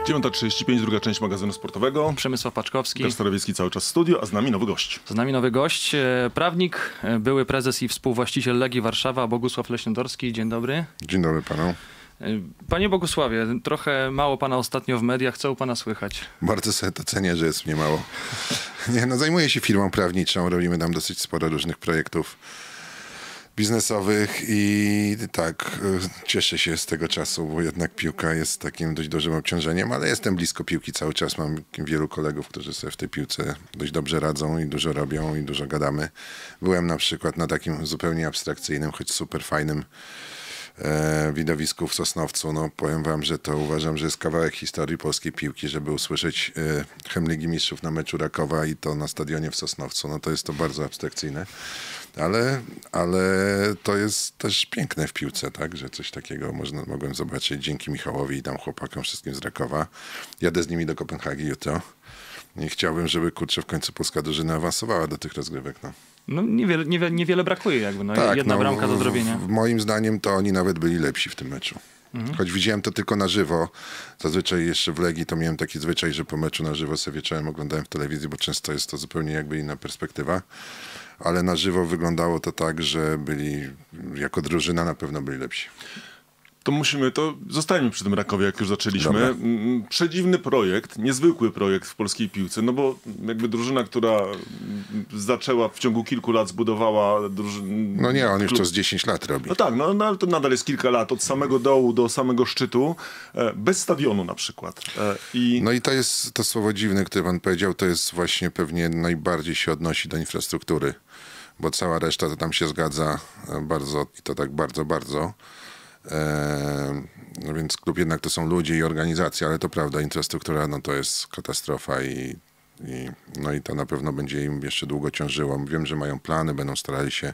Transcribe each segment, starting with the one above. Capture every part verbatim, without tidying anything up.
dziewiąta trzydzieści pięć, druga część magazynu sportowego. Przemysław Paczkowski. Łukasz Starowiejski cały czas w studio, a z nami nowy gość. Z nami nowy gość, prawnik, były prezes i współwłaściciel Legii Warszawa, Bogusław Leśniodorski. Dzień dobry. Dzień dobry panu. Panie Bogusławie, trochę mało pana ostatnio w mediach, co u pana słychać? Bardzo sobie to cenię, że jest mnie mało. Nie, no, zajmuję się firmą prawniczą, robimy tam dosyć sporo różnych projektów biznesowych i tak, cieszę się z tego czasu, bo jednak piłka jest takim dość dużym obciążeniem, ale jestem blisko piłki cały czas. Mam wielu kolegów, którzy sobie w tej piłce dość dobrze radzą i dużo robią i dużo gadamy. Byłem na przykład na takim zupełnie abstrakcyjnym, choć super fajnym e, widowisku w Sosnowcu. No, powiem wam, że to uważam, że jest kawałek historii polskiej piłki, żeby usłyszeć e, hymn Ligi Mistrzów na meczu Rakowa i to na stadionie w Sosnowcu. No to jest to bardzo abstrakcyjne. Ale, ale to jest też piękne w piłce, tak, że coś takiego można, mogłem zobaczyć dzięki Michałowi i tam chłopakom wszystkim z Rakowa. Jadę z nimi do Kopenhagi jutro i chciałbym, żeby kurczę w końcu polska drużyna awansowała do tych rozgrywek. No, no niewiele, niewiele, niewiele brakuje jakby, no, tak, jedna no, bramka do zrobienia. W, moim zdaniem to oni nawet byli lepsi w tym meczu. Mhm. Choć widziałem to tylko na żywo. Zazwyczaj jeszcze w Legii to miałem taki zwyczaj, że po meczu na żywo sobie wieczorem oglądałem w telewizji, bo często jest to zupełnie jakby inna perspektywa. Ale na żywo wyglądało to tak, że byli, jako drużyna na pewno byli lepsi. To musimy, to zostańmy przy tym Rakowie, jak już zaczęliśmy. Dobra. Przedziwny projekt, niezwykły projekt w polskiej piłce, no bo jakby drużyna, która zaczęła w ciągu kilku lat, zbudowała drużynę. No nie, on już to z dziesięć lat robi. No tak, no, no ale to nadal jest kilka lat, od samego dołu do samego szczytu, e, bez stadionu na przykład. E, i... No i to jest to słowo dziwne, które pan powiedział, to jest właśnie pewnie najbardziej się odnosi do infrastruktury, bo cała reszta to tam się zgadza bardzo i to tak bardzo, bardzo. E, no więc klub jednak to są ludzie i organizacja, ale to prawda, infrastruktura no to jest katastrofa i, i, no i to na pewno będzie im jeszcze długo ciążyło. Wiem, że mają plany, będą starali się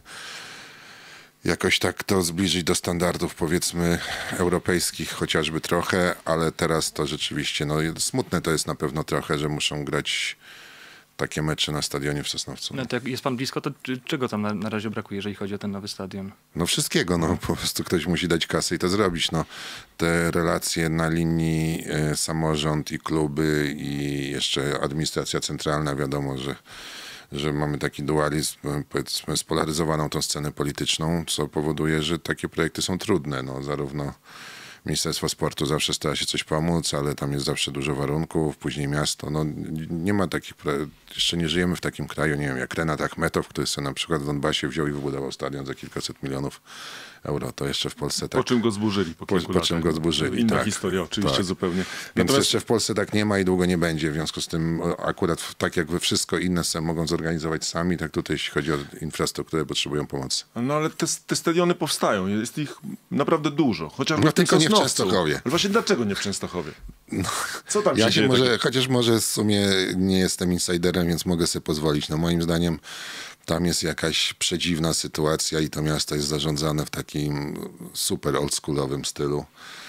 jakoś tak to zbliżyć do standardów powiedzmy europejskich chociażby trochę, ale teraz to rzeczywiście, no smutne to jest na pewno trochę, że muszą grać takie mecze na stadionie w Sosnowcu. No to jak jest pan blisko, to czego tam na, na razie brakuje, jeżeli chodzi o ten nowy stadion? No wszystkiego, no po prostu ktoś musi dać kasę i to zrobić. No, te relacje na linii e, samorząd i kluby i jeszcze administracja centralna, wiadomo, że że mamy taki dualizm, powiedzmy, spolaryzowaną tą scenę polityczną, co powoduje, że takie projekty są trudne. No, zarówno Ministerstwo Sportu zawsze stara się coś pomóc, ale tam jest zawsze dużo warunków, później miasto. No, nie ma takich, jeszcze nie żyjemy w takim kraju, nie wiem, jak Renat Achmetow, który sobie na przykład w Donbasie wziął i wybudował stadion za kilkaset milionów euro. To jeszcze w Polsce tak. Po czym go zburzyli? Po, po, po czym go zburzyli, Inna tak, historia oczywiście tak. Zupełnie. Więc Natomiast... jeszcze w Polsce tak nie ma i długo nie będzie. W związku z tym akurat tak jak we wszystko inne se mogą zorganizować sami, tak tutaj jeśli chodzi o infrastrukturę potrzebują pomocy. No ale te, te stadiony powstają. Jest ich naprawdę dużo. Chociażby no w tym tylko nie w Sosnowcu. Częstochowie. Ale właśnie dlaczego nie w Częstochowie? No, co tam się ja dzieje? Się może, takie... Chociaż może w sumie nie jestem insiderem, więc mogę sobie pozwolić. No moim zdaniem tam jest jakaś przedziwna sytuacja i to miasto jest zarządzane w takim super oldschoolowym stylu.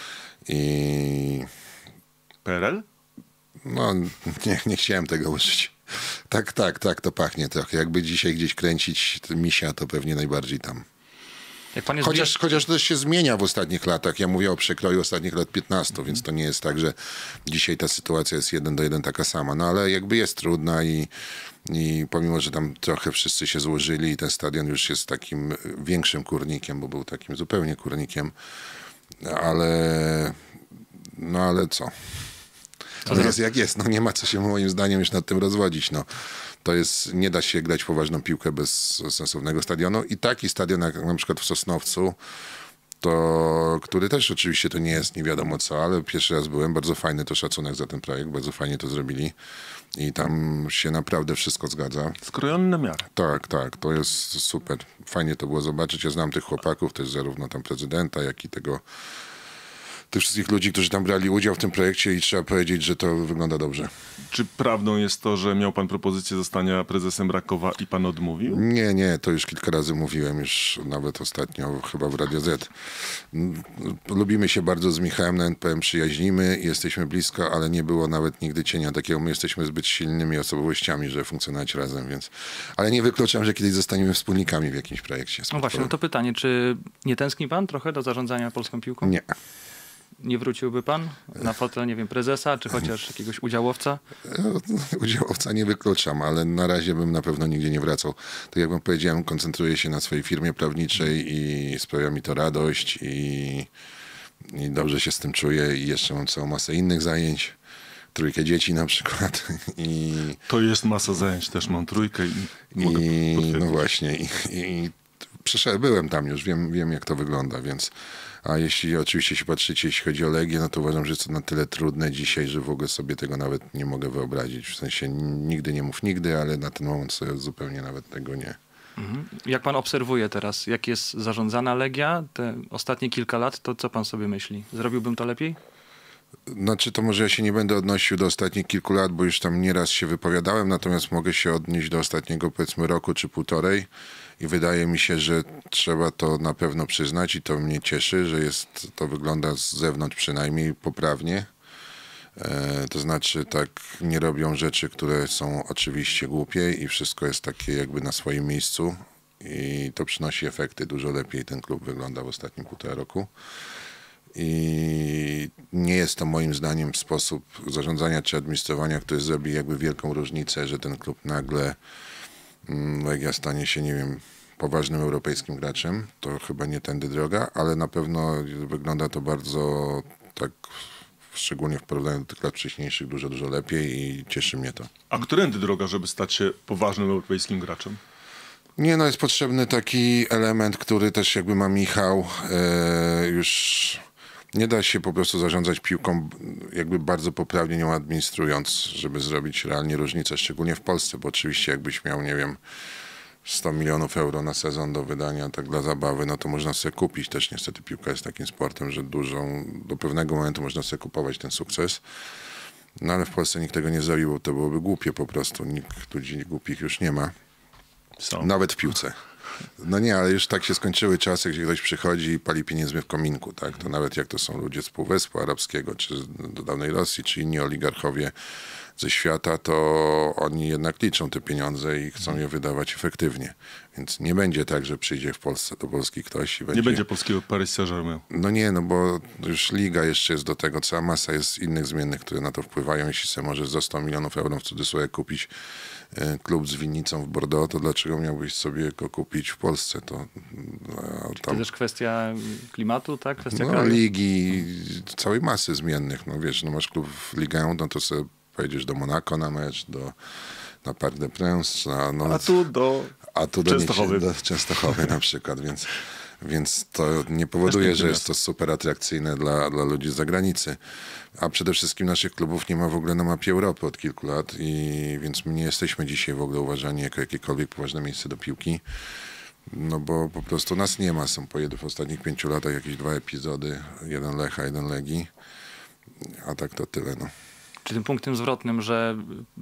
I... P R L? No nie, nie chciałem tego użyć. Tak, tak, tak, to pachnie trochę. Jakby dzisiaj gdzieś kręcić misia, to pewnie najbardziej tam. Jak pan jest Chociaż, blisko... chociaż to się zmienia w ostatnich latach. Ja mówię o przekroju ostatnich lat piętnastu, mm. więc to nie jest tak, że dzisiaj ta sytuacja jest jeden do jeden taka sama. No ale jakby jest trudna i, i pomimo, że tam trochę wszyscy się złożyli i ten stadion już jest takim większym kurnikiem, bo był takim zupełnie kurnikiem, ale no ale co? To jest jak jest. No nie ma co się moim zdaniem już nad tym rozwodzić. No. To jest, nie da się grać poważną piłkę bez sensownego stadionu. I taki stadion jak na przykład w Sosnowcu, to, który też oczywiście to nie jest nie wiadomo co, ale pierwszy raz byłem, bardzo fajny to szacunek za ten projekt, bardzo fajnie to zrobili i tam się naprawdę wszystko zgadza. Skrojony na miarę. Tak, tak, to jest super. Fajnie to było zobaczyć. Ja znam tych chłopaków, też zarówno tam prezydenta, jak i tego tych wszystkich ludzi, którzy tam brali udział w tym projekcie i trzeba powiedzieć, że to wygląda dobrze. Czy prawdą jest to, że miał pan propozycję zostania prezesem Rakowa i pan odmówił? Nie, nie, to już kilka razy mówiłem, już nawet ostatnio chyba w Radio Z. Lubimy się bardzo z Michałem na N P M, przyjaźnimy, jesteśmy blisko, ale nie było nawet nigdy cienia takiego. My jesteśmy zbyt silnymi osobowościami, żeby funkcjonować razem, więc... Ale nie wykluczam, że kiedyś zostaniemy wspólnikami w jakimś projekcie sportowym. No właśnie, no to pytanie, czy nie tęskni pan trochę do zarządzania polską piłką? Nie. Nie wróciłby pan na fotel, nie wiem, prezesa, czy chociaż jakiegoś udziałowca? Udziałowca nie wykluczam, ale na razie bym na pewno nigdzie nie wracał. Tak jak wam powiedziałem, koncentruję się na swojej firmie prawniczej i sprawia mi to radość i, i dobrze się z tym czuję i jeszcze mam całą masę innych zajęć. Trójkę dzieci na przykład. I, To jest masa zajęć, też mam trójkę i mogę i potwierdzić. no właśnie. I, i przeszedłem, byłem tam już, wiem, wiem jak to wygląda, więc a jeśli oczywiście się patrzycie, jeśli chodzi o Legię, no to uważam, że jest to na tyle trudne dzisiaj, że w ogóle sobie tego nawet nie mogę wyobrazić. W sensie nigdy nie mów nigdy, ale na ten moment sobie zupełnie nawet tego nie. Mhm. Jak pan obserwuje teraz, jak jest zarządzana Legia, te ostatnie kilka lat, to co pan sobie myśli? Zrobiłbym to lepiej? Znaczy to może ja się nie będę odnosił do ostatnich kilku lat, bo już tam nieraz się wypowiadałem, natomiast mogę się odnieść do ostatniego powiedzmy roku czy półtorej i wydaje mi się, że trzeba to na pewno przyznać i to mnie cieszy, że jest, to wygląda z zewnątrz przynajmniej poprawnie. E, to znaczy tak nie robią rzeczy, które są oczywiście głupie i wszystko jest takie jakby na swoim miejscu i to przynosi efekty. Dużo lepiej ten klub wygląda w ostatnim półtora roku. I nie jest to moim zdaniem sposób zarządzania czy administrowania, który zrobi jakby wielką różnicę, że ten klub nagle mm, Legia stanie się, nie wiem, poważnym europejskim graczem. To chyba nie tędy droga, ale na pewno wygląda to bardzo tak, szczególnie w porównaniu do tych lat wcześniejszych, dużo, dużo lepiej i cieszy mnie to. A którędy droga, żeby stać się poważnym europejskim graczem? Nie, no jest potrzebny taki element, który też jakby ma Michał, e, już nie da się po prostu zarządzać piłką jakby bardzo poprawnie nią administrując, żeby zrobić realnie różnicę, szczególnie w Polsce, bo oczywiście jakbyś miał, nie wiem, sto milionów euro na sezon do wydania tak dla zabawy, no to można sobie kupić. Też niestety piłka jest takim sportem, że dużą, do pewnego momentu można sobie kupować ten sukces. No ale w Polsce nikt tego nie zrobił, bo to byłoby głupie po prostu. Nikt ludzi głupich już nie ma. Są. Nawet w piłce. No nie, ale już tak się skończyły czasy, gdzie ktoś przychodzi i pali pieniędzmi w kominku, tak? To nawet jak to są ludzie z Półwyspu Arabskiego, czy do dawnej Rosji, czy inni oligarchowie ze świata, to oni jednak liczą te pieniądze i chcą je wydawać efektywnie. Więc nie będzie tak, że przyjdzie w Polsce do Polski ktoś i będzie... Nie będzie polskiego Paris Saint-Germain. No nie, no bo już liga jeszcze jest do tego, cała masa jest innych zmiennych, które na to wpływają. Jeśli sobie możesz za sto milionów euro w cudzysłowie kupić e, klub z winnicą w Bordeaux, to dlaczego miałbyś sobie go kupić w Polsce? To, no, To tam, też kwestia klimatu, tak? Kwestia no, kraju? ligi, całej masy zmiennych. No wiesz, no masz klub w Ligę, no to sobie pojedziesz do Monaco na mecz, do, na Parc des Princes, na, no, A tu do... a tu do Częstochowy. do Częstochowy na przykład, więc, więc to nie powoduje, Też że piękne jest to super atrakcyjne dla, dla ludzi z zagranicy. A przede wszystkim naszych klubów nie ma w ogóle na mapie Europy od kilku lat i więc my nie jesteśmy dzisiaj w ogóle uważani jako jakiekolwiek poważne miejsce do piłki. No bo po prostu nas nie ma. Są po jed- w ostatnich pięciu latach jakieś dwa epizody, jeden Lecha, jeden Legii, a tak to tyle, no. Czy tym punktem zwrotnym, że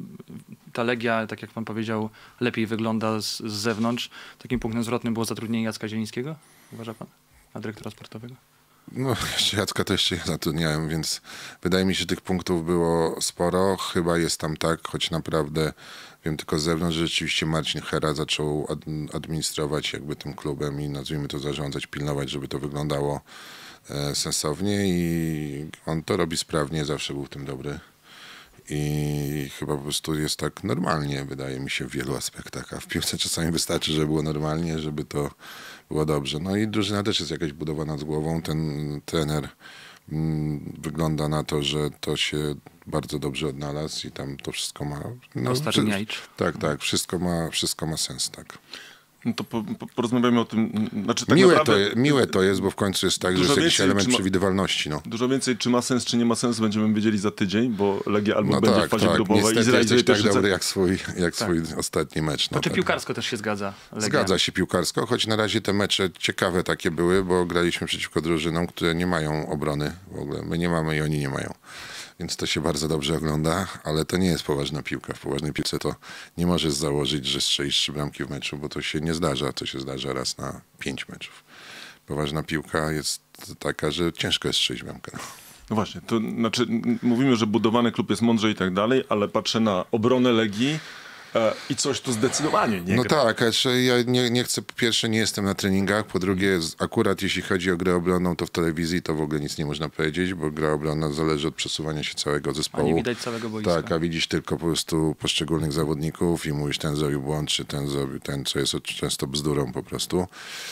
ta Legia, tak jak pan powiedział, lepiej wygląda z, z zewnątrz, takim punktem zwrotnym było zatrudnienie Jacka Zielińskiego? Uważa pan? A dyrektora sportowego? No, jeszcze Jacka też się zatrudniałem, więc wydaje mi się, że tych punktów było sporo. Chyba jest tam tak, choć naprawdę wiem tylko z zewnątrz, że rzeczywiście Marcin Hera zaczął ad- administrować jakby tym klubem i nazwijmy to zarządzać, pilnować, żeby to wyglądało e, sensownie i on to robi sprawnie, zawsze był w tym dobry. I chyba po prostu jest tak normalnie, wydaje mi się, w wielu aspektach. A w piłce czasami wystarczy, żeby było normalnie, żeby to było dobrze. No i drużyna też jest jakaś budowana z głową. Ten trener mm, wygląda na to, że to się bardzo dobrze odnalazł i tam to wszystko ma... No, Kostar wszy- Miajcz. tak, tak. Wszystko ma, wszystko ma sens, tak. No to po, po, porozmawiamy o tym. Znaczy, tak miłe, naprawdę, to je, miłe to jest, bo w końcu jest tak, że Dużo jest jakiś więcej, element czy ma- przewidywalności. No. Dużo więcej, czy ma sens, czy nie ma sens, będziemy wiedzieli za tydzień, bo Legia albo No będzie tak, w fazie tak. grupowej i Niestety zrealizuje jesteś tak pierwszy dobry cel. jak swój, jak swój ostatni mecz. No, To czy tak. piłkarsko też się zgadza? Legia? Zgadza się piłkarsko, choć na razie te mecze ciekawe takie były, bo graliśmy przeciwko drużynom, które nie mają obrony w ogóle. My nie mamy i oni nie mają. Więc to się bardzo dobrze ogląda, ale to nie jest poważna piłka. W poważnej piłce to nie możesz założyć, że strzelisz trzy bramki w meczu, bo to się nie zdarza. To się zdarza raz na pięć meczów. Poważna piłka jest taka, że ciężko jest strzelić bramkę. No. No właśnie, to znaczy m- mówimy, że budowany klub jest mądrze i tak dalej, ale patrzę na obronę Legii E, I coś tu zdecydowanie nie No gra. tak, a czy ja nie, nie chcę, po pierwsze nie jestem na treningach, po drugie z- akurat jeśli chodzi o grę obronną, to w telewizji to w ogóle nic nie można powiedzieć, bo gra obronna zależy od przesuwania się całego A zespołu. nie widać całego boiska. Tak, a widzisz tylko po prostu poszczególnych zawodników i mówisz, ten zrobił błąd, czy ten zrobił ten, co jest często bzdurą po prostu.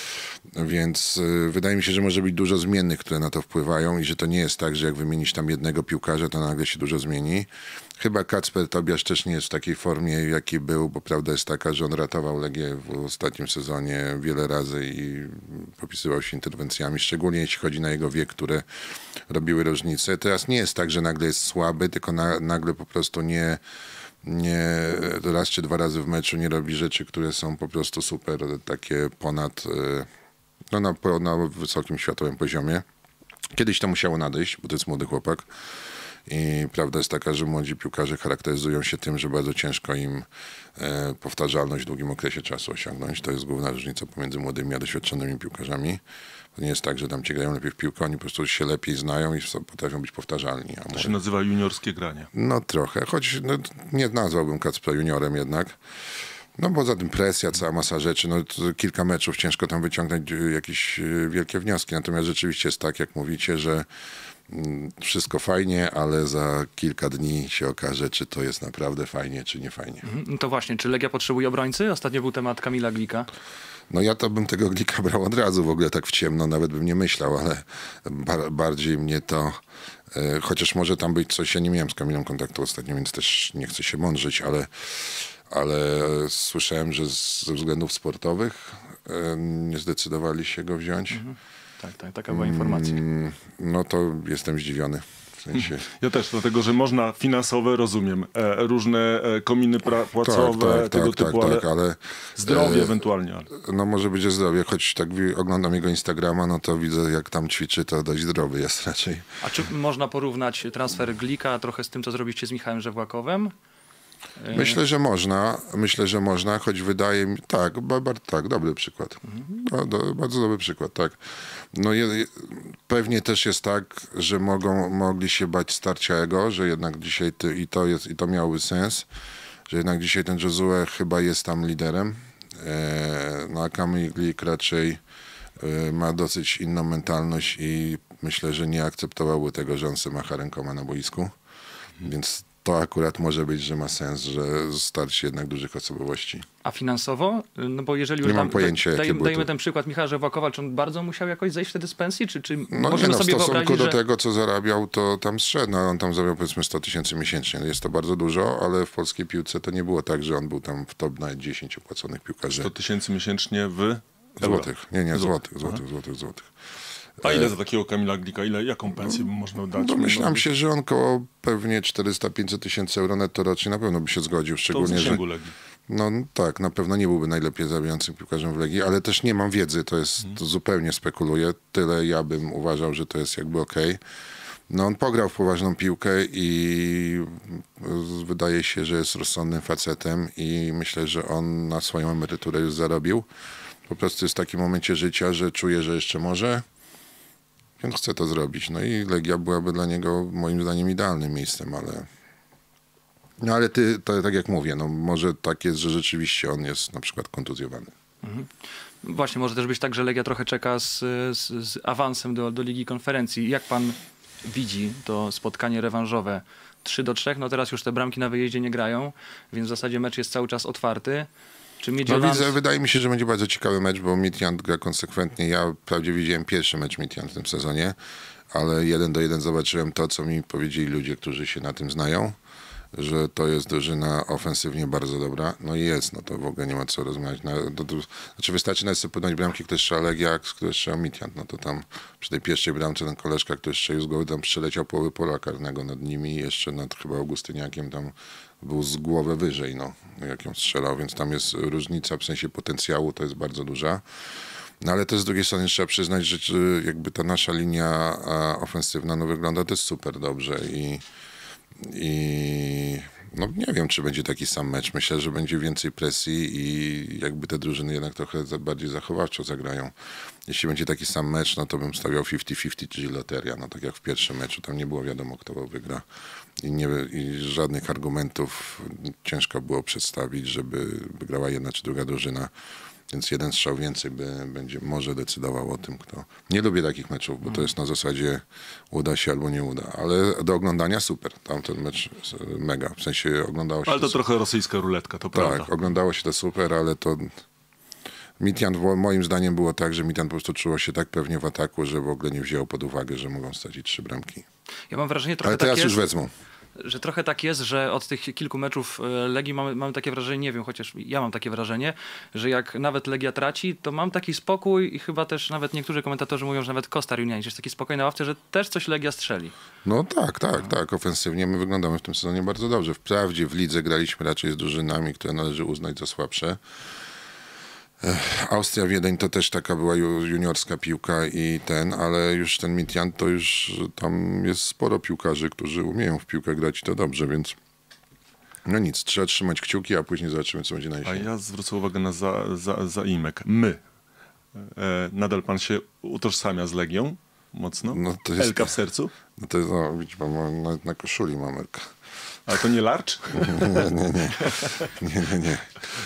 Więc y, wydaje mi się, że może być dużo zmiennych, które na to wpływają i że to nie jest tak, że jak wymienisz tam jednego piłkarza, to nagle się dużo zmieni. Chyba Kacper Tobiasz też nie jest w takiej formie, w jakiej był, bo prawda jest taka, że on ratował Legię w ostatnim sezonie wiele razy i popisywał się interwencjami, szczególnie jeśli chodzi na jego wiek, które robiły różnicę. Teraz nie jest tak, że nagle jest słaby, tylko na, nagle po prostu nie nie raz czy dwa razy w meczu nie robi rzeczy, które są po prostu super, takie ponad, e, no na, po- na wysokim światowym poziomie. Kiedyś to musiało nadejść, bo to jest młody chłopak i prawda jest taka, że młodzi piłkarze charakteryzują się tym, że bardzo ciężko im e, powtarzalność w długim okresie czasu osiągnąć. To jest główna różnica pomiędzy młodymi a doświadczonymi piłkarzami. To nie jest tak, że tam ci grają lepiej w piłkę, oni po prostu się lepiej znają i są- potrafią być powtarzalni. A To się nazywa juniorskie granie. no trochę, choć no, nie nazwałbym Kacpra juniorem jednak. No poza tym presja, cała masa rzeczy, no to kilka meczów, ciężko tam wyciągnąć e, jakieś e, wielkie wnioski. Natomiast rzeczywiście jest tak, jak mówicie, że mm, wszystko fajnie, ale za kilka dni się okaże, czy to jest naprawdę fajnie, czy nie fajnie. No to właśnie, czy Legia potrzebuje obrońcy? Ostatnio był temat Kamila Glika. No ja to bym tego Glika brał od razu, w ogóle tak w ciemno, nawet bym nie myślał, ale bar- bardziej mnie to, e, chociaż może tam być coś, ja nie miałem z Kamilem kontaktu ostatnio, więc też nie chcę się mądrzyć, ale, ale słyszałem, że z, ze względów sportowych e, nie zdecydowali się go wziąć. Tak, tak, taka była informacja. Mm, no to jestem zdziwiony. W sensie... Ja też, dlatego że można finansowe, rozumiem, e, różne e, kominy pra- płacowe, tak, tak, tego tak, typu, tak, ale tak, ale zdrowie e, ewentualnie. Ale. no może być, że zdrowie, choć tak wi- oglądam jego Instagrama, no to widzę, jak tam ćwiczy, to dość zdrowy jest raczej. A czy można porównać transfer Glika trochę z tym, co zrobiliście z Michałem Żewłakowem? Myślę, że można, myślę, że można, choć wydaje mi, tak, ba, ba, tak, dobry przykład. No, do, bardzo dobry przykład, tak. No je, je, pewnie też jest tak, że mogą, mogli się bać starcia ego, że jednak dzisiaj ty, i to jest, i to miałoby sens, że jednak dzisiaj ten Josue chyba jest tam liderem, e, no a Kamil Glik raczej e, ma dosyć inną mentalność i myślę, że nie akceptowałby tego, że on se macha rękoma na boisku, więc to akurat może być, że ma sens, że starczy jednak dużych osobowości. A finansowo? No bo jeżeli już Nie mam tam, pojęcia, daj, jakie były dajmy to- ten przykład Michała Żewłakowa, czy on bardzo musiał jakoś zejść wtedy z pensji? Czy, czy No nie możemy no, w sobie stosunku wyobrazić, do że... tego, co zarabiał, to tam zszedł. No, on tam zarabiał powiedzmy sto tysięcy miesięcznie. Jest to bardzo dużo, ale w polskiej piłce to nie było tak, że on był tam w top nawet dziesięć opłaconych piłkarzy. sto tysięcy miesięcznie w euro. Złotych. Nie, nie, Złotych. złotych, złotych, złotych, złotych. A ile za takiego Kamila Glika? Ile, jaką pensję by można dać? Domyślam się, że on koło pewnie czterysta do pięciuset tysięcy euro netto rocznie na pewno by się zgodził, To w szczególnie, że... zasięgu Legii. No tak, na pewno nie byłby najlepiej zarabiającym piłkarzem w Legii, ale też nie mam wiedzy, to jest, to zupełnie spekuluję. Tyle ja bym uważał, że to jest jakby okej. No on pograł w poważną piłkę i wydaje się, że jest rozsądnym facetem i myślę, że on na swoją emeryturę już zarobił. Po prostu jest w takim momencie życia, że czuje, że jeszcze może, więc chce to zrobić. No i Legia byłaby dla niego moim zdaniem idealnym miejscem, ale... No ale ty, to, tak jak mówię, no może tak jest, że rzeczywiście on jest na przykład kontuzjowany. Właśnie, może też być tak, że Legia trochę czeka z, z, z awansem do, do Ligi Konferencji. Jak pan widzi to spotkanie rewanżowe? trzy do trzech, no teraz już te bramki na wyjeździe nie grają, więc w zasadzie mecz jest cały czas otwarty. Czy No Midtjylland... widzę, wydaje mi się, że będzie bardzo ciekawy mecz, bo Midtjylland gra konsekwentnie. Ja wprawdzie widziałem pierwszy mecz Midtjylland w tym sezonie, ale jeden do jeden zobaczyłem to, co mi powiedzieli ludzie, którzy się na tym znają, że to jest drużyna ofensywnie bardzo dobra. No i jest, no to w ogóle nie ma co rozmawiać. No, to, to, znaczy wystarczy nawet sobie podać bramki, które strzela Legia, które strzela Midtjylland. No to tam przy tej pierwszej bramce ten koleżka, który strzelił z głowy, tam przeleciał połowy pola karnego nad nimi, jeszcze nad chyba Augustyniakiem tam był z głowę wyżej, no, jak ją strzelał, więc tam jest różnica w sensie potencjału, to jest bardzo duża. No ale też z drugiej strony trzeba przyznać, że czy jakby ta nasza linia a, ofensywna no, wygląda też super dobrze i I no nie wiem, czy będzie taki sam mecz. Myślę, że będzie więcej presji i jakby te drużyny jednak trochę za, bardziej zachowawczo zagrają. Jeśli będzie taki sam mecz, no to bym stawiał pięćdziesiąt pięćdziesiąt, czyli loteria. No tak jak w pierwszym meczu, tam nie było wiadomo, kto wygra. I, nie, I żadnych argumentów ciężko było przedstawić, żeby wygrała jedna czy druga drużyna. Więc jeden strzał więcej by, będzie może decydował o tym, kto... Nie lubię takich meczów, bo to jest na zasadzie uda się albo nie uda. Ale do oglądania super. Tamten mecz mega. W sensie oglądało się... Ale to, to trochę rosyjska ruletka, to tak, prawda. Tak, oglądało się to super, ale to... Mitian, moim zdaniem było tak, że Mitian po prostu czuło się tak pewnie w ataku, że w ogóle nie wzięło pod uwagę, że mogą stracić trzy bramki. Ja mam wrażenie, trochę ale teraz tak już jest, wezmą. że trochę tak jest, że od tych kilku meczów Legii mamy, mamy takie wrażenie, nie wiem, chociaż ja mam takie wrażenie, że jak nawet Legia traci, to mam taki spokój i chyba też nawet niektórzy komentatorzy mówią, że nawet Kostar Junianic jest taki spokojny na ławce, że też coś Legia strzeli. No tak, tak, no. tak. Ofensywnie my wyglądamy w tym sezonie bardzo dobrze. Wprawdzie w lidze graliśmy raczej z drużynami, które należy uznać za słabsze. Austria Wiedeń to też taka była juniorska piłka i ten, ale już ten Mitian to już tam jest sporo piłkarzy, którzy umieją w piłkę grać i to dobrze, więc no nic, trzeba trzymać kciuki, a później zobaczymy, co będzie na jesieni. A ja zwrócę uwagę na za, za, zaimek. My. E, nadal pan się utożsamia z Legią mocno? No to jest, Elka w sercu? No to jest, no widzi pan, mam na, na koszuli mam Elka. Ale to nie larcz? nie, nie, nie. nie, nie, nie.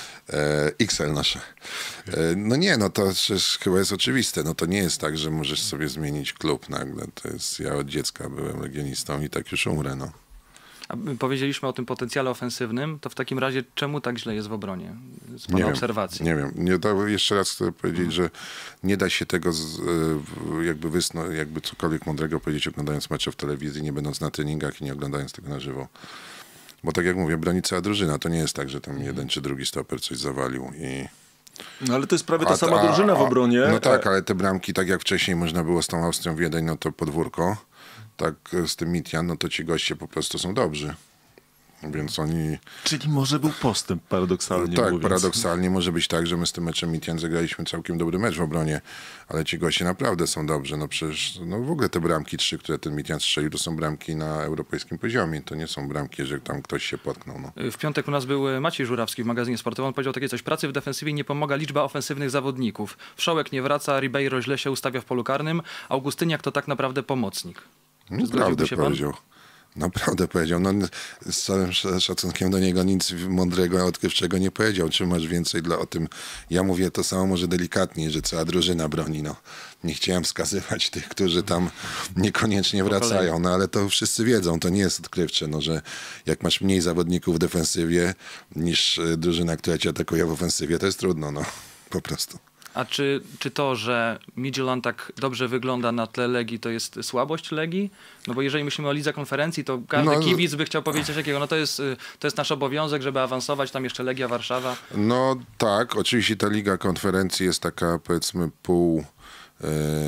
E, X L nasze. E, no nie, no to przecież chyba jest oczywiste. No to nie jest tak, że możesz sobie zmienić klub nagle. To jest, ja od dziecka byłem legionistą i tak już umrę, no. A powiedzieliśmy o tym potencjale ofensywnym, to w takim razie czemu tak źle jest w obronie? Z pana nie obserwacji. Wiem, nie wiem. Nie, to jeszcze raz chcę powiedzieć, że nie da się tego z, jakby, wysno, jakby cokolwiek mądrego powiedzieć oglądając mecze w telewizji, nie będąc na treningach i nie oglądając tego na żywo. Bo tak jak mówię, broni cała drużyna. To nie jest tak, że tam jeden czy drugi stoper coś zawalił i... No ale to jest prawie ta A, sama a, drużyna w obronie. No tak, ale te bramki, tak jak wcześniej można było z tą Austrią Wiedeń, no to podwórko. Tak z tym Mitian, no to ci goście po prostu są dobrzy. Więc oni... Czyli może był postęp, paradoksalnie Tak, mówiąc. paradoksalnie może być tak, że my z tym meczem Mitian zagraliśmy całkiem dobry mecz w obronie, ale ci goście naprawdę są dobrzy. No przecież no w ogóle te bramki trzy, które ten Mitian strzelił, to są bramki na europejskim poziomie. To nie są bramki, że tam ktoś się potknął. No. W piątek u nas był Maciej Żurawski w magazynie sportowym. On powiedział takie coś: pracy w defensywie nie pomaga liczba ofensywnych zawodników. Wszołek nie wraca, Ribeiro źle się ustawia w polu karnym, Augustyniak to tak naprawdę pomocnik. Naprawdę się pan? powiedział. Naprawdę powiedział. No, z całym szacunkiem do niego nic mądrego, odkrywczego nie powiedział. Czy masz więcej dla o tym? Ja mówię to samo może delikatniej, że cała drużyna broni. No. Nie chciałem wskazywać tych, którzy tam niekoniecznie wracają, no ale to wszyscy wiedzą. To nie jest odkrywcze, no, że jak masz mniej zawodników w defensywie niż drużyna, która cię atakuje w ofensywie, to jest trudno, no. Po prostu. A czy, czy to, że Midtjylland tak dobrze wygląda na tle Legii, to jest słabość Legii? No bo jeżeli myślimy o lidze konferencji, to każdy no, kibic by chciał powiedzieć coś takiego, no to jest, to jest nasz obowiązek, żeby awansować, tam jeszcze Legia Warszawa. No tak, oczywiście ta liga konferencji jest taka, powiedzmy, pół yy,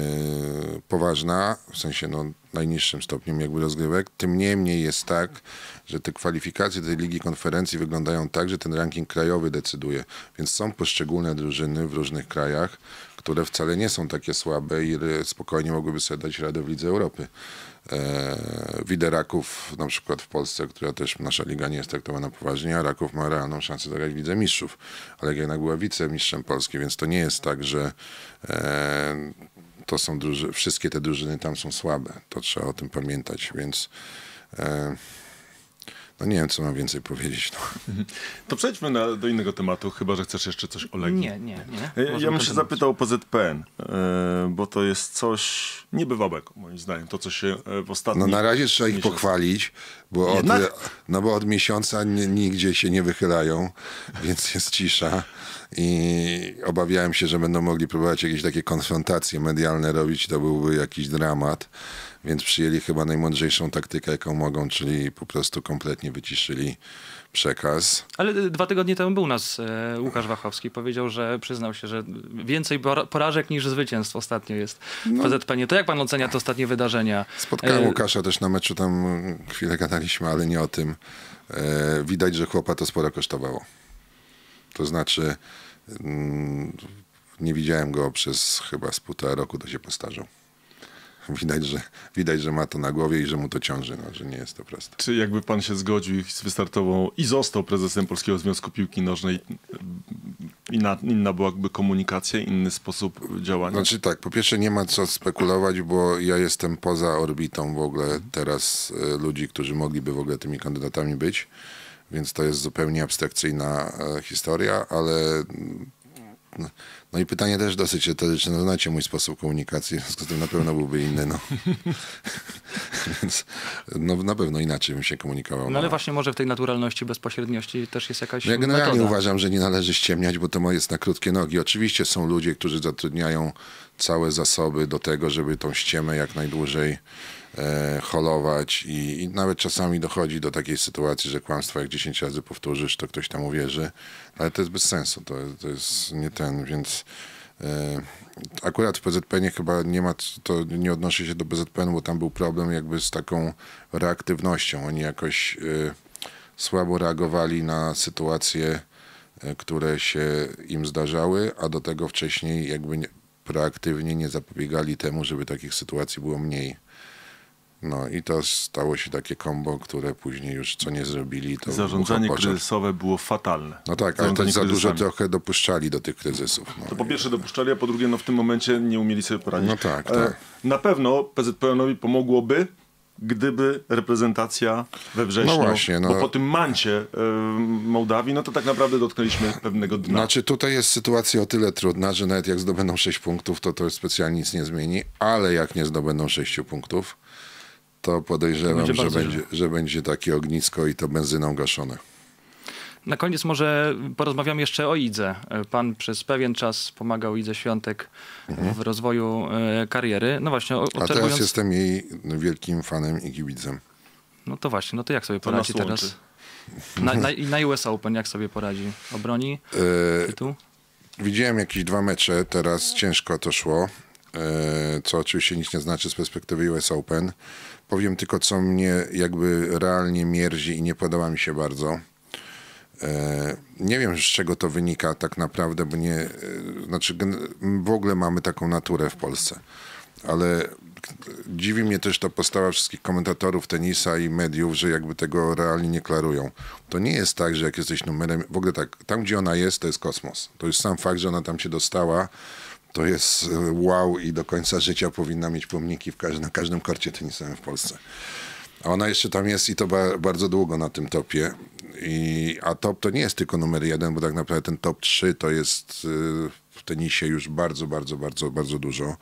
poważna, w sensie no najniższym stopniem jakby rozgrywek. Tym niemniej jest tak, że te kwalifikacje tej Ligi Konferencji wyglądają tak, że ten ranking krajowy decyduje. Więc są poszczególne drużyny w różnych krajach, które wcale nie są takie słabe i spokojnie mogłyby sobie dać radę w Lidze Europy. Eee, widzę Raków na przykład w Polsce, która też nasza liga nie jest traktowana poważnie, a Raków ma realną szansę zagrać w Lidze Mistrzów. Ale jednak była wicemistrzem Polski, więc to nie jest tak, że eee, to są druży- wszystkie te drużyny tam są słabe. To trzeba o tym pamiętać, więc eee, no nie wiem, co mam więcej powiedzieć. No. To przejdźmy na, do innego tematu, chyba że chcesz jeszcze coś o Legii. Nie, nie, nie. Ja, ja bym się kontynuować. zapytał o P Z P N, e, bo to jest coś niebywałego, moim zdaniem. To, co się e, w ostatnich... No na razie trzeba ich miesiącach- pochwalić, bo od, Jednak? no bo od miesiąca n- nigdzie się nie wychylają, więc jest cisza i obawiałem się, że będą mogli próbować jakieś takie konfrontacje medialne robić, to byłby jakiś dramat, więc przyjęli chyba najmądrzejszą taktykę, jaką mogą, czyli po prostu kompletnie wyciszyli przekaz. Ale y, dwa tygodnie temu był u nas e, Łukasz Wachowski. Powiedział, że przyznał się, że więcej pora- porażek niż zwycięstw ostatnio jest w P Z P N. To jak pan ocenia te ostatnie wydarzenia? Spotkałem E, Łukasza też na meczu, tam chwilę gadaliśmy, ale nie o tym. E, widać, że chłopa to sporo kosztowało. To znaczy, mm, nie widziałem go przez chyba z półtora roku, to się postarzał. widać, że, widać, że ma to na głowie i że mu to ciąży, no, że nie jest to proste. Czy jakby pan się zgodził i wystartował i został prezesem Polskiego Związku Piłki Nożnej, inna, inna byłaby komunikacja, inny sposób działania? Znaczy tak, po pierwsze nie ma co spekulować, bo ja jestem poza orbitą w ogóle teraz e, ludzi, którzy mogliby w ogóle tymi kandydatami być, więc to jest zupełnie abstrakcyjna e, historia, ale no, no i pytanie też dosyć retoryczne, no znacie mój sposób komunikacji, w związku z tym na pewno byłby inny, no. Więc no, na pewno inaczej bym się komunikował. No ale no. właśnie może w tej naturalności, bezpośredniości też jest jakaś Ja generalnie metoda. uważam, że nie należy ściemniać, bo to jest na krótkie nogi. Oczywiście są ludzie, którzy zatrudniają całe zasoby do tego, żeby tą ściemę jak najdłużej e, holować i, i nawet czasami dochodzi do takiej sytuacji, że kłamstwo jak dziesięć razy powtórzysz, to ktoś tam uwierzy, ale to jest bez sensu, to, to jest nie ten, więc e, akurat w P Z P nie chyba nie ma, to nie odnosi się do P Z P N, bo tam był problem jakby z taką reaktywnością. Oni jakoś e, słabo reagowali na sytuacje, e, które się im zdarzały, a do tego wcześniej jakby nie, proaktywnie nie zapobiegali temu, żeby takich sytuacji było mniej. No i to stało się takie kombo, które później już co nie zrobili, to Zarządzanie bucha pożar. kryzysowe było fatalne. No tak, ale Zarządzanie też za dużo kryzysami. trochę dopuszczali do tych kryzysów. No. To po pierwsze dopuszczali, a po drugie no w tym momencie nie umieli sobie poradzić. No tak, E, tak. Na pewno P Z P N-owi pomogłoby, gdyby reprezentacja we wrześniu, No właśnie, no. bo po tym mancie e, Mołdawii, no to tak naprawdę dotknęliśmy pewnego dna. Znaczy tutaj jest sytuacja o tyle trudna, że nawet jak zdobędą sześć punktów, to to specjalnie nic nie zmieni, ale jak nie zdobędą sześciu punktów, to podejrzewam, będzie że bardzo będzie, że będzie takie ognisko i to benzyną gaszone. Na koniec może porozmawiamy jeszcze o Idze. Pan przez pewien czas pomagał Idze Świątek w rozwoju e, kariery. No właśnie, o- A teraz obserwując... jestem jej wielkim fanem i kibicem. No to właśnie, no to jak sobie To nas poradzi teraz? łączy. Na, na, I na U S Open jak sobie poradzi? Obroni E, tytuł? Widziałem jakieś dwa mecze, teraz ciężko to szło, e, co oczywiście nic nie znaczy z perspektywy U S Open. Powiem tylko, co mnie jakby realnie mierzi i nie podoba mi się bardzo. E, nie wiem, z czego to wynika tak naprawdę, bo nie, e, znaczy gen- w ogóle mamy taką naturę w Polsce, ale dziwi mnie też ta postawa wszystkich komentatorów tenisa i mediów, że jakby tego realnie nie klarują. To nie jest tak, że jak jesteś numerem, w ogóle tak, tam gdzie ona jest, to jest kosmos. To jest sam fakt, że ona tam się dostała, to jest e, wow i do końca życia powinna mieć pomniki w każdym, na każdym korcie tenisowym w Polsce. A ona jeszcze tam jest i to ba- bardzo długo na tym topie. I, a top to nie jest tylko numer jeden, bo tak naprawdę ten top trzy to jest y, w tenisie już bardzo, bardzo, bardzo, bardzo dużo.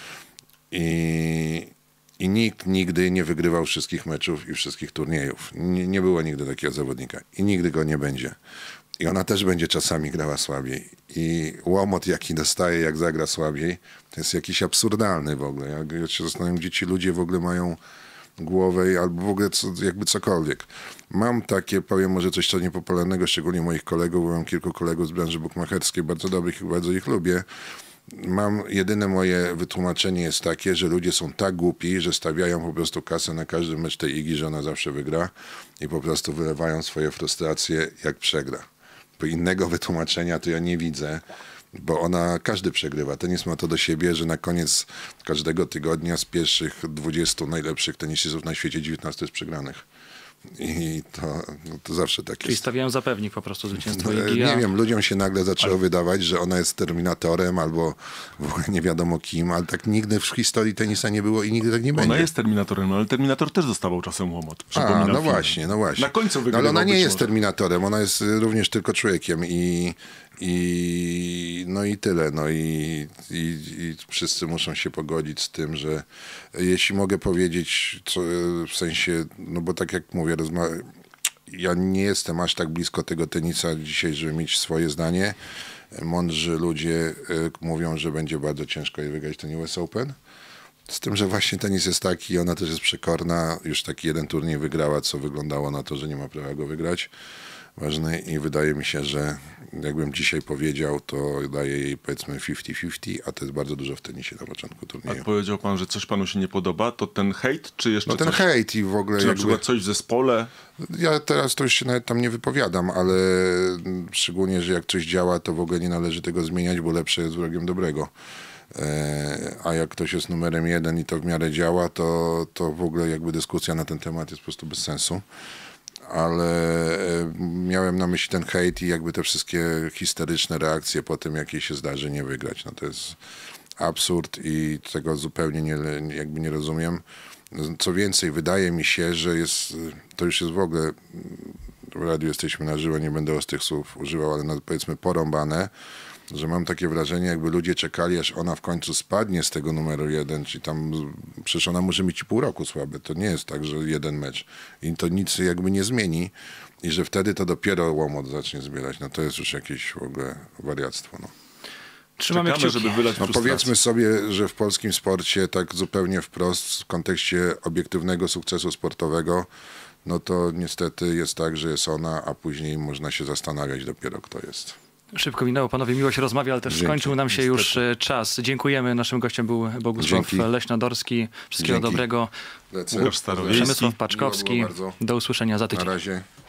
I, I nikt nigdy nie wygrywał wszystkich meczów i wszystkich turniejów. Nie, nie było nigdy takiego zawodnika. I nigdy go nie będzie. I ona też będzie czasami grała słabiej. I łomot, jaki dostaje, jak zagra słabiej, to jest jakiś absurdalny w ogóle. Ja, ja się zastanawiam, gdzie ci ludzie w ogóle mają głowę albo w ogóle co, jakby cokolwiek. Mam takie, powiem może coś co niepopularnego, szczególnie moich kolegów, bo mam kilku kolegów z branży bukmacherskiej, bardzo dobrych i bardzo ich lubię. Mam, jedyne moje wytłumaczenie jest takie, że ludzie są tak głupi, że stawiają po prostu kasę na każdy mecz tej Igi, że ona zawsze wygra i po prostu wylewają swoje frustracje, jak przegra. Bo innego wytłumaczenia to ja nie widzę, bo ona, każdy przegrywa. Tenis ma to do siebie, że na koniec każdego tygodnia z pierwszych dwudziestu najlepszych tenisistów na świecie dziewiętnastu jest przegranych. I to, no to zawsze tak Czyli jest. stawiają za pewnik po prostu zwycięstwo E, Igi. Nie a- wiem, ludziom się nagle zaczęło wydawać, że ona jest terminatorem albo w ogóle nie wiadomo kim, ale tak nigdy w historii tenisa nie było i nigdy tak nie będzie. Ona jest Terminatorem, ale Terminator też dostawał czasem łomot. A, Przypominam no film. właśnie, no właśnie. Na końcu No, wygrywał ale ona nie być jest może. terminatorem, ona jest y, również tylko człowiekiem i, i no i tyle. No i, i, i wszyscy muszą się pogodzić z tym, że jeśli mogę powiedzieć, co, w sensie, no bo tak jak mówię, rozma- ja nie jestem aż tak blisko tego tenisa dzisiaj, żeby mieć swoje zdanie. Mądrzy ludzie y, mówią, że będzie bardzo ciężko jej wygrać ten U S Open. Z tym, że właśnie tenis jest taki, ona też jest przekorna. Już taki jeden turniej wygrała, co wyglądało na to, że nie ma prawa go wygrać. Ważny i wydaje mi się, że jakbym dzisiaj powiedział, to daje jej powiedzmy pięćdziesiąt pięćdziesiąt, a to jest bardzo dużo w tenisie na początku A turnieju. powiedział pan, że coś panu się nie podoba, to ten hejt, czy jeszcze No ten coś? hejt i w ogóle Czy na jakby... przykład coś w zespole? Ja teraz to już się nawet tam nie wypowiadam, ale szczególnie, że jak coś działa, to w ogóle nie należy tego zmieniać, bo lepsze jest wrogiem dobrego. E, a jak ktoś jest numerem jeden i to w miarę działa, to, to w ogóle jakby dyskusja na ten temat jest po prostu bez sensu. Ale e, miałem na myśli ten hejt i jakby te wszystkie histeryczne reakcje po tym, jakie się zdarzy nie wygrać. No to jest absurd i tego zupełnie nie, jakby nie rozumiem. Co więcej, wydaje mi się, że jest, to już jest w ogóle, w radiu jesteśmy na żywo, nie będę ostrych słów używał, ale no powiedzmy porąbane, że mam takie wrażenie, jakby ludzie czekali, aż ona w końcu spadnie z tego numeru jeden, czyli tam, przecież ona może mieć pół roku słabe, to nie jest tak, że jeden mecz i to nic jakby nie zmieni i że wtedy to dopiero łomot zacznie zbierać, no to jest już jakieś w ogóle wariactwo, no. Trzymamy Czekamy, kciuki. żeby wylać No frustrację. powiedzmy sobie, że w polskim sporcie tak zupełnie wprost w kontekście obiektywnego sukcesu sportowego, no to niestety jest tak, że jest ona, a później można się zastanawiać dopiero, kto jest. Szybko minęło, panowie, miło się rozmawia, ale też Dzięki. skończył nam się Niestety. już e, czas. Dziękujemy. Naszym gościem był Bogusław Dzięki. Leśnodorski. Wszystkiego Dzięki. dobrego. Lecę. Łukasz Starowiejski. Przemysław Miło Paczkowski. było bardzo. Do usłyszenia za Na tydzień. razie.